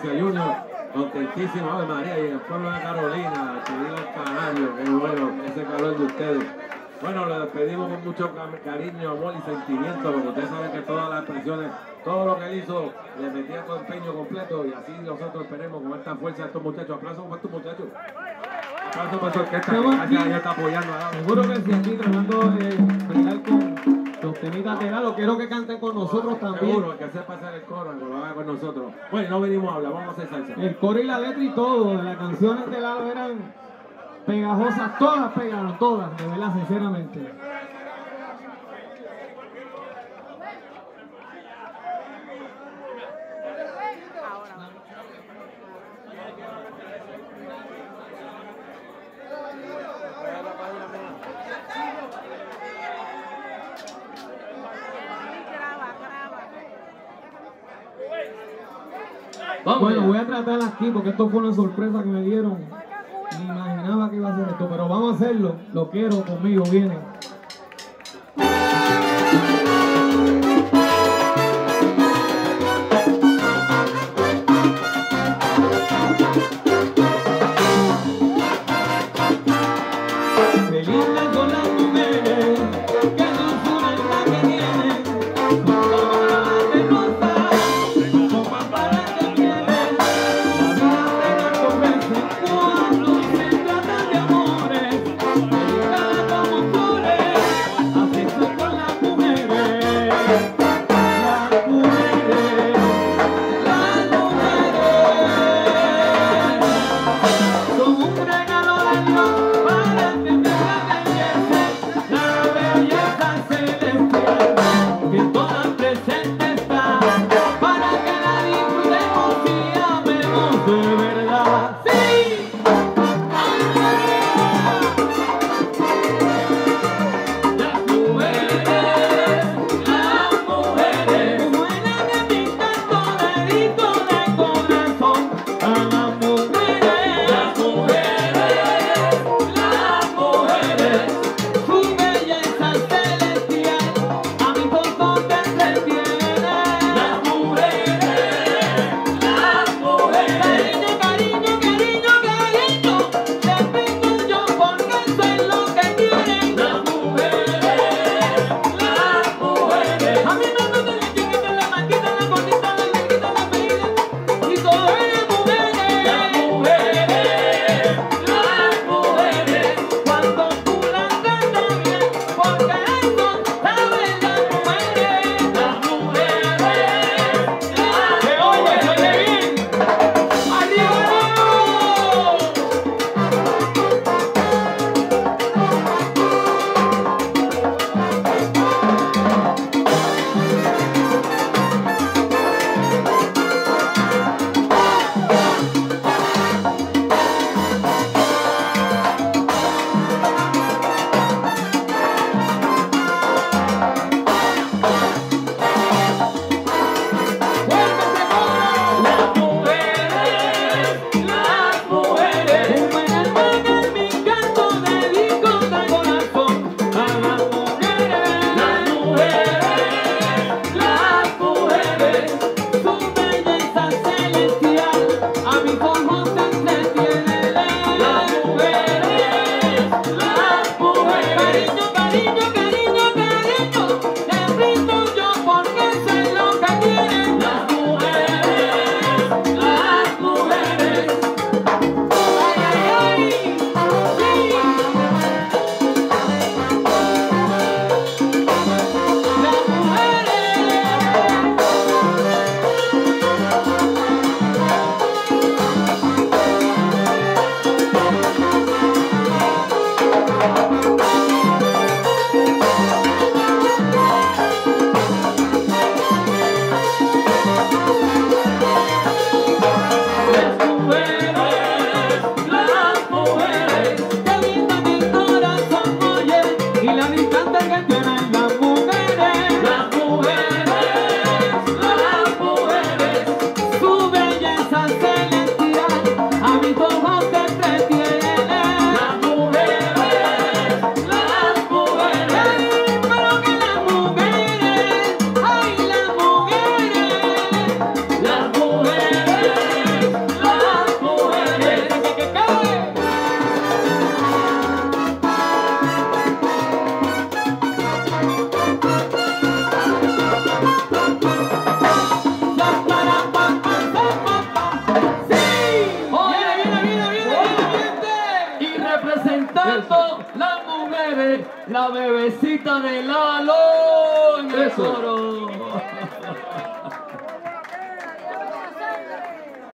Gracias, Junior. Contentísimo, Ave María, y en el pueblo de Carolina, que viva el canario, que bueno, ese calor de ustedes. Bueno, le despedimos con mucho cariño, amor y sentimiento, porque ustedes saben que todas las expresiones, todo lo que él hizo, le metía con empeño completo, y así nosotros esperemos con esta fuerza de estos muchachos. Aplausos para estos muchachos. Aplausos para su orquesta, que ya está apoyando. Seguro que sí, aquí tratando de bailar con los temitas de Lalo. Quiero que canten con nosotros también. Seguro, el que sepa hacer el coro, que lo haga con nosotros. Bueno, no venimos a hablar, vamos a hacer salsa. El coro y la letra y todo, de las canciones de Lalo eran pegajosas, todas pegaron, todas, de verdad, sinceramente. Bueno, voy a tratar aquí porque esto fue una sorpresa que me dieron. Ni imaginaba que iba a ser esto, pero vamos a hacerlo. Lo quiero conmigo, viene. Como flores La bebecita de Lalo en el Eso. coro.